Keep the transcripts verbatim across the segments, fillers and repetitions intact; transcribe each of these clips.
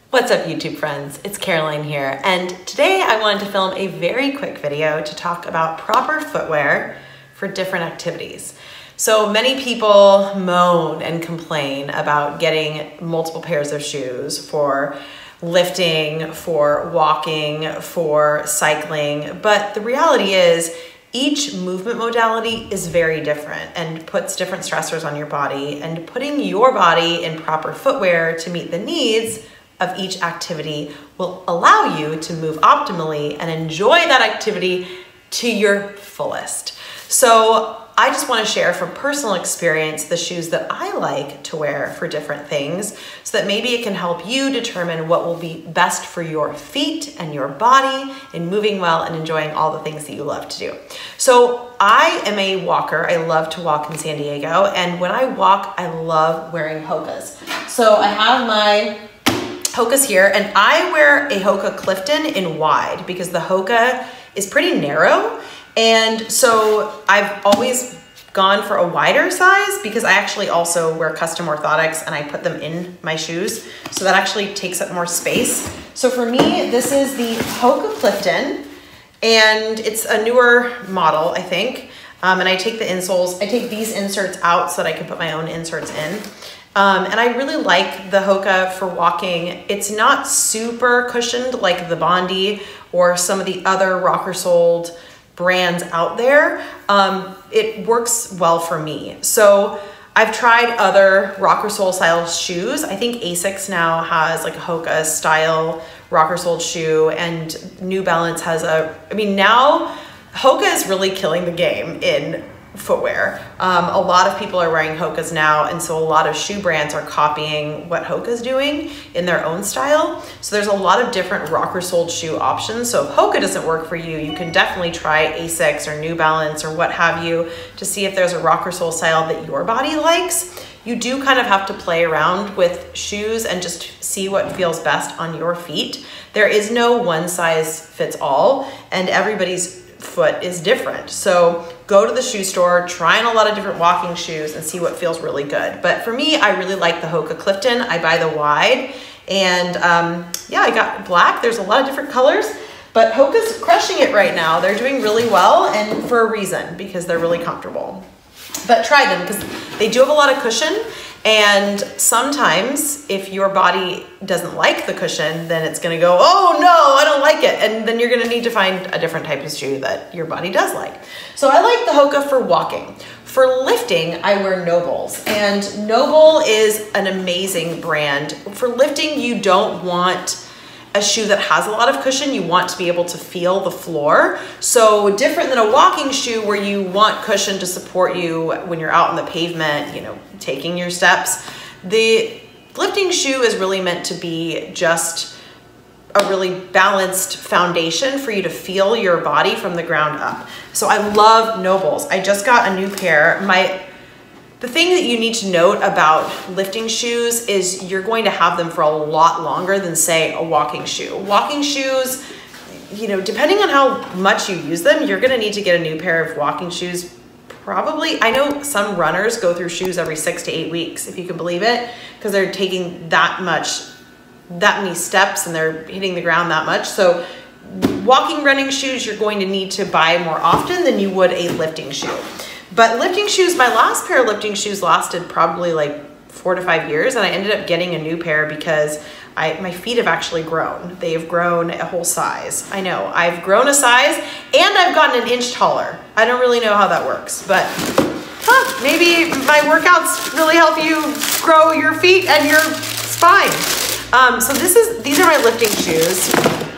What's up, YouTube friends? It's Caroline here, and today I wanted to film a very quick video to talk about proper footwear for different activities. So many people moan and complain about getting multiple pairs of shoes for lifting, for walking, for cycling, but the reality is each movement modality is very different and puts different stressors on your body, and putting your body in proper footwear to meet the needs of each activity will allow you to move optimally and enjoy that activity to your fullest. So I just want to share from personal experience the shoes that I like to wear for different things, so that maybe it can help you determine what will be best for your feet and your body in moving well and enjoying all the things that you love to do. So I am a walker. I love to walk in San Diego, and when I walk, I love wearing Hokas. So I have my Hokas here, and I wear a Hoka Clifton in wide because the Hoka is pretty narrow, and so I've always gone for a wider size because I actually also wear custom orthotics and I put them in my shoes, so that actually takes up more space. So for me, this is the Hoka Clifton, and it's a newer model, I think, um, and I take the insoles, I take these inserts out so that I can put my own inserts in. Um, and I really like the Hoka for walking. It's not super cushioned like the Bondi or some of the other rocker soled brands out there. Um, it works well for me. So I've tried other rocker sole style shoes. I think Asics now has like a Hoka style rocker soled shoe, and New Balance has a, I mean, now Hoka is really killing the game in footwear. Um, a lot of people are wearing Hokas now, and so a lot of shoe brands are copying what Hoka's doing in their own style. So there's a lot of different rocker soled shoe options. So if Hoka doesn't work for you, you can definitely try Asics or New Balance or what have you to see if there's a rocker sole style that your body likes. You do kind of have to play around with shoes and just see what feels best on your feet. There is no one size fits all, and everybody's foot is different. So go to the shoe store, try on a lot of different walking shoes and see what feels really good. But for me, I really like the Hoka Clifton. I buy the wide, and um, yeah, I got black. There's a lot of different colors, but Hoka's crushing it right now. They're doing really well, and for a reason, because they're really comfortable. But try them because they do have a lot of cushion, and sometimes if your body doesn't like the cushion, then it's gonna go, oh no, I don't like it. And then you're gonna need to find a different type of shoe that your body does like. So I like the Hoka for walking. For lifting, I wear Nobles, and Noble is an amazing brand. For lifting, you don't want a shoe that has a lot of cushion. You want to be able to feel the floor. So different than a walking shoe where you want cushion to support you when you're out on the pavement, you know, taking your steps. The lifting shoe is really meant to be just a really balanced foundation for you to feel your body from the ground up. So I love Nobles. I just got a new pair. My The thing that you need to note about lifting shoes is you're going to have them for a lot longer than, say, a walking shoe. Walking shoes, you know, depending on how much you use them, you're gonna need to get a new pair of walking shoes probably. I know some runners go through shoes every six to eight weeks, if you can believe it, because they're taking that much, that many steps, and they're hitting the ground that much. So walking running shoes, you're going to need to buy more often than you would a lifting shoe. But lifting shoes, my last pair of lifting shoes lasted probably like four to five years, and I ended up getting a new pair because I, my feet have actually grown. They've grown a whole size. I know, I've grown a size, and I've gotten an inch taller. I don't really know how that works, but huh, maybe my workouts really help you grow your feet and your spine. Um, so this is, these are my lifting shoes,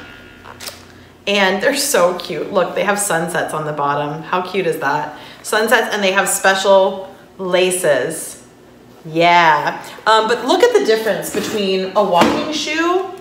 and they're so cute. Look, they have sunsets on the bottom. How cute is that? Sunsets, and they have special laces. Yeah. Um, but look at the difference between a walking shoe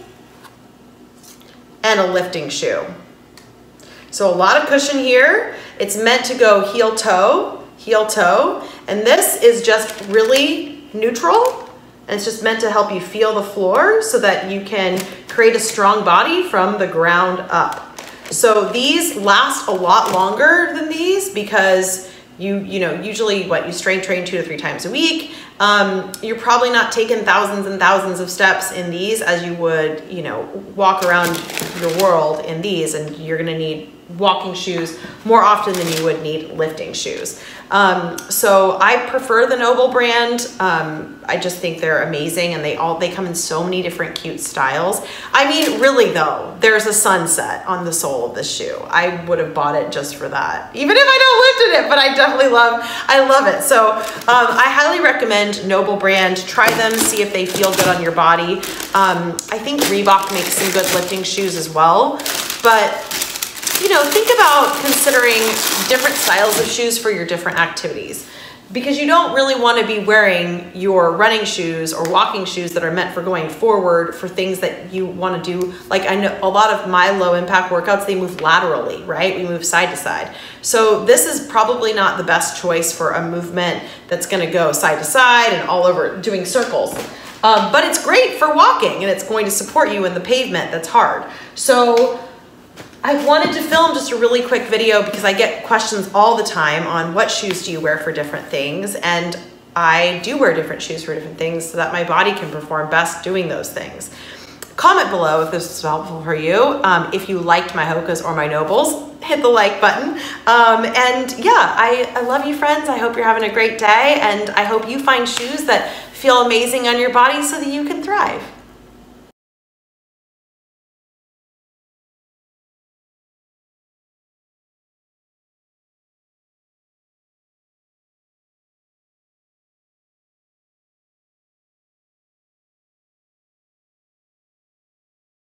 and a lifting shoe. So a lot of cushion here. It's meant to go heel toe, heel toe. And this is just really neutral. And it's just meant to help you feel the floor so that you can create a strong body from the ground up. So these last a lot longer than these because You, you know, usually what you strength train two to three times a week. Um, you're probably not taking thousands and thousands of steps in these as you would, you know, walk around your world in these, and you're going to need walking shoes more often than you would need lifting shoes. Um, so I prefer the Noble brand. Um, I just think they're amazing, and they all, they come in so many different cute styles. I mean, really though, there's a sunset on the sole of this shoe. I would have bought it just for that, even if I don't lift in it, but I definitely love, I love it. So um, I highly recommend Noble brand. Try them, see if they feel good on your body. Um, I think Reebok makes some good lifting shoes as well, but you know, think about considering different styles of shoes for your different activities, because you don't really want to be wearing your running shoes or walking shoes that are meant for going forward for things that you want to do. Like, I know a lot of my low impact workouts, they move laterally, right? We move side to side. So this is probably not the best choice for a movement that's going to go side to side and all over doing circles. Um, but it's great for walking, and it's going to support you in the pavement that's hard. So I wanted to film just a really quick video because I get questions all the time on what shoes do you wear for different things, and I do wear different shoes for different things so that my body can perform best doing those things. Comment below if this is helpful for you. Um, if you liked my Hokas or my Nobles, hit the like button. Um, and yeah, I, I love you, friends. I hope you're having a great day, and I hope you find shoes that feel amazing on your body so that you can thrive.